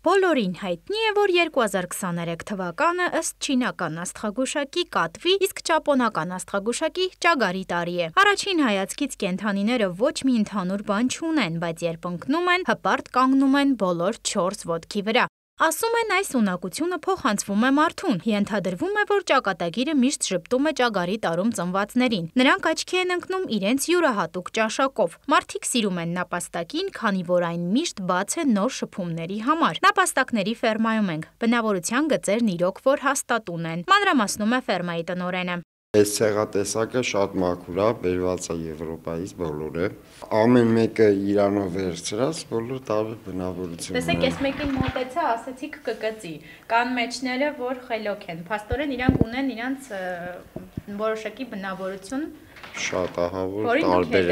Բոլորին հայտնի է, որ 2023 թվականը ըստ չինական աստղագուշակի կատվի, իսկ ճապոնական աստղագուշակի ճագարի տարի է։ Առաջին հայացքից կենդանիները ոչ մի ընդհանուր բան չունեն, բայց երբ ընկնում են, հպարտ կանգնում են բոլոր 4 ոտքի վրա։ Ասում են այս ունակությունը փոխանցվում է մարդուն, ենթադրվում է, որ ճակատագիրը միշտ ժպտում է ճագարի տարում ծնվածներին։ Նրանք աչքի են ընկնում իրենց յուրահատուկ ճաշակով։ Մարդիկ սիրում են նապաստակին, քանի որ այն միշտ բաց է նոր շփումների համար։ Նապաստակների ֆերմայում ենք։ Բնավորության գծերն իրոք որ հաստատուն են։ Մանրամասնում է ֆերմայի տնօրենը։ Այս ցեղատեսակը շատ մաքուր է, բերված է Եվրոպայից բոլորը։ Ամեն մեկը իրանով վերցրած, բոլոր տարբեր բնավորություն։ Տեսեք, այս մեկին մոտեցա, ասեցիք կկծի։ Կան մեջները, որ խելոք են։ Փաստորեն իրանք ունեն իրանց որոշակի բնավորություն։ Շատ ահա որ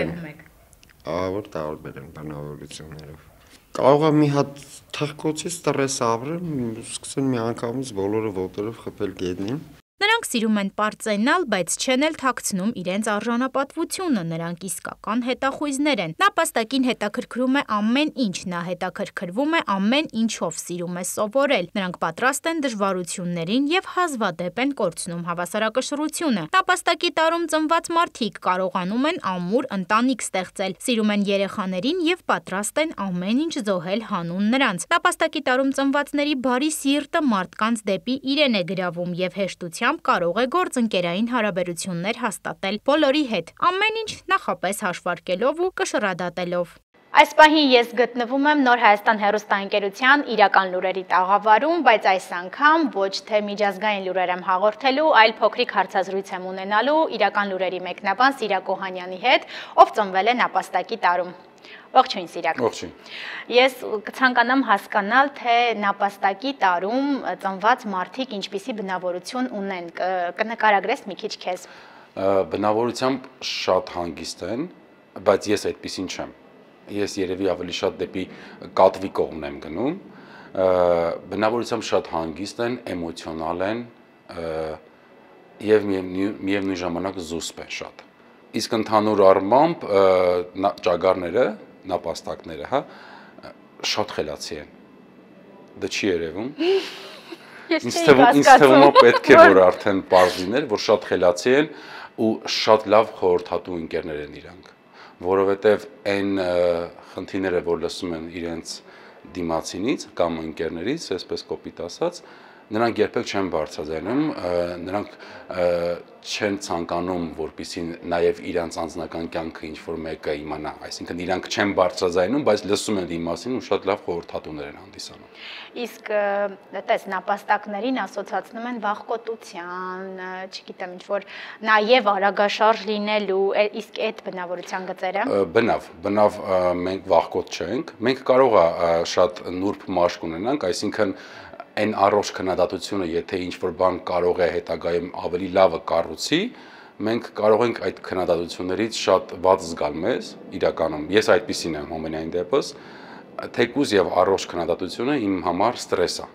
տարբեր են բնավորություններով։ Կարող է մի հատ թխկոցից ստրես ապրեմ, սկսեն մի անգամից բոլորը ոտերով խփել գետնին։ Նրանք սիրում են պարծենալ, բայց չեն էլ թաքցնում իրենց արժանապատվությունը, նրանք իսկական հետախույզներ են։ Նապաստակին հետաքրքրում է ամեն ինչ, նա հետաքրքրվում է ամեն ինչով, սիրում է սովորել։ Նրանք պատրաստ են դժվարություններին եւ հազվադեպ են կորցնում հավասարակշռությունը։ Նապաստակի տարում ծնված մարդիկ կարողանում են ամուր ընտանիք ստեղծել, սիրում են երեխաներին եւ պատրաստ են ամեն ինչ զոհել հանուն նրանց։ Նապաստակի տարում ծնվածների բարի սիրտը մարդկանց դեպի իրեն է գրավում եւ հեշտությամբ կարող է գործընկերային հարաբերություններ հաստատել բոլորի հետ, ամեն ինչ նախապես հաշվարկելով ու կշռադատելով։ Այս պահին ես գտնվում եմ Նոր Հայաստան հեռուստաընկերության իրական լուրերի տաղավարում, բայց այս անգամ ոչ թե միջազգային լուրեր եմ հաղորդելու, այլ փոքրիկ հարցազրույց եմ ունենալու իրական լուրերի մեկնաբան Սիրակ Օհանյանի հետ, ով ծնվել է նապաստակի տարում։ Ողջույն Սիրակ։ Ողջույն։ Ես կցանկանամ հասկանալ, թե նապաստակի տարում ծնված մարդիկ ինչպիսի բնավորություն ունեն, կնկարագրես մի քիչ քեզ։ Բնավորությամբ շատ հանգիստ են, բայց ես այդպեսին չեմ։ Ես երևի ավելի շատ դեպի կատվի կողմն եմ գնում։ Բնավորությամբ շատ հանգիստ են, էմոցիոնալ են եւ միևնույն ժամանակ զուսպ են շատ։ Իսկ ընդհանուր առմամբ ճագարները, նապաստակները, հա, շատ խելացի են։ Դա չի երևում։ Ինձ թվում է պետք է որ արդեն պարզիներ, որ շատ խելացի են ու շատ լավ խորհրդատու ընկերներ են իրանք, որովհետև այն խնդիրները, որ լսում են իրենց դիմացինից կամ ընկերներից, այսպես կոպիտ ասած, նրանք երբեք չեն բարձրաձայնում, նրանք չեն ցանկանում, որպեսզի նաև իրանց անձնական կյանքը ինչ-որ մեկը իմանա, այսինքն իրանք չեն բարձրաձայնում, բայց լսում են դիմացին ու շատ լավ խորհրդատուներ են հանդիսանում։ Իսկ տես նապաստակներին ասոցացնում են վախկոտության, չգիտեմ, ինչ-որ նաև արագաշարժ լինելու, իսկ այդ բնավորության գծերը։ Բնավ մենք վախկոտ չենք, մենք կարող է շատ նուրբ մաշկ ունենանք, այսինքն այն առողջ քննադատությունը, եթե ինչ-որ բան կարող է հետագայում ավելի լավը կառուցի, մենք կարող ենք այդ քննադատություններից շատ վատ զգալ մեզ, իրականում, ես այդպիսին եմ ամենայն դեպս, թեկուզ եւ առողջ քննադատությունը իմ համար ստրես է։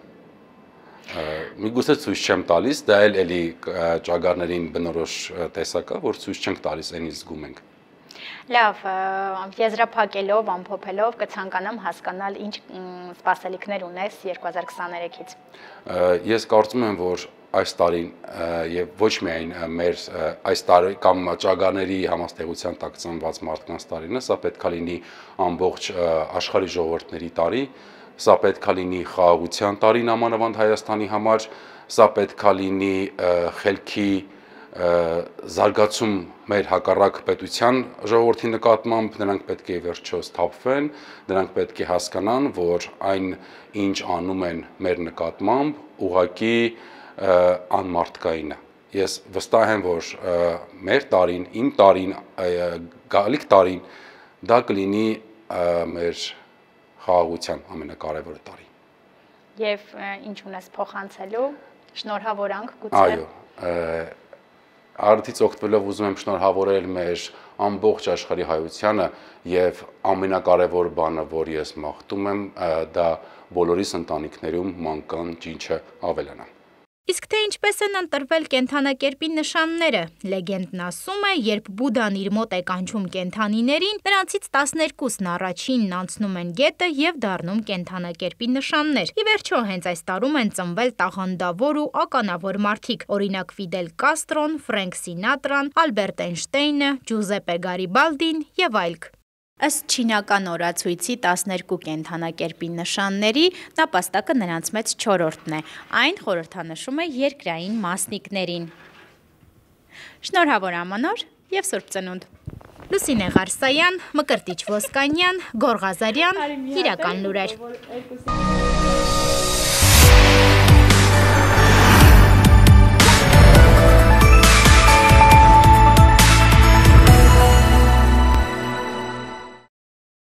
Միգուցե ցույց չեմ տալիս, դա էլի ճագարներին բնորոշ տեսակ է, որ ցույց չենք տալիս, այնից զգում ենք։ Լավ, եզրափակելով, ամփոփելով կցանկանամ հասկանալ ինչ սպասելիքներ ունես 2023-ից։ Ես կարծում եմ, որ այս տարին եւ ոչ միայն մեր այս տարի կամ ճագարների համաստեղության տակ ծնված մարդկանց տարին է, սա պետք է լինի ամբողջ աշխարհի ժողովուրդների տարի, սա պետք է լինի խաղաղության տարին ամանավանդ Հայաստանի համար, սա պետք է լինի խելքի զարգացում մեր հակառակ պետության ժողովրդի նկատմամբ, նրանք պետք է վերջո սթափվեն, նրանք պետք է հասկանան, որ այն ինչ անում են մեր նկատմամբ, ուղղակի անմարդկային է։ Ես վստահ եմ, որ մեր տարին, իմ տարին, գալիք տարին դա կլինի մեր խաղաղության ամենակարևոր տարի։ Եվ ինչ ունես փոխանցելու, շնորհավորանք գուցե։ Այո, արդից օգտվելով ուզում եմ շնորհավորել մեր ամբողջ աշխարհի հայությանը եւ ամենակարևոր բանը, որ ես մաղթում եմ, դա բոլորիս ընտանիքներում մանկան ջինջը ավելանա։ Իսկ թե ինչպես են ընտրվել կենդանակերպի նշանները, լեգենդն ասում է, երբ Բուդան իր մոտ է կանչում կենդանիներին, նրանցից 12-ն առաջինն անցնում են գետը եւ դառնում կենդանակերպի նշաններ։ Ի վերջո հենց այս տարում են ծնվել տաղանդավոր ու ականավոր մարդիկ, օրինակ Ֆիդել Կաստրոն, Ֆրենք Սինատրան, Ալբերտ Էյնշտեյնը, Ջուզեպե Գարիբալդին եւ այլք։ Ըստ չինական օրացույցի 12 կենդանակերպի նշանների, նապաստակը նրանց մեծ 4-րդն է, այն խորհրդանշում է երկրային մասնիկներին։ Շնորհավոր ամանոր եւ Սուրբ Ծնունդ։ Լուսինե Ղարսայան, Մկրտիչ Ոսկանյան, Գոր Ղազարյան, Իրական լուրեր։